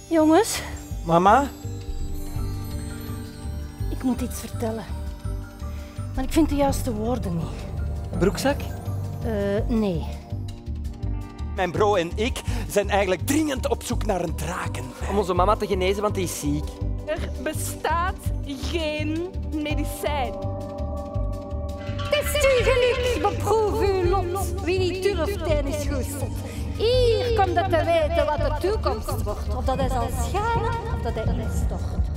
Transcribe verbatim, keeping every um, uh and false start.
Jongens. Mama? Ik moet iets vertellen. Maar ik vind de juiste woorden niet. Broekzak? Uh, nee. Mijn bro en ik zijn eigenlijk dringend op zoek naar een draken. Om onze mama te genezen, want die is ziek. Er bestaat geen medicijn. Test uw geluk, beproef uw lot. Wie niet durft, en is goed. Hier komt het te weten wat de toekomst wordt. Of dat hij zal schalen, of dat hij instort.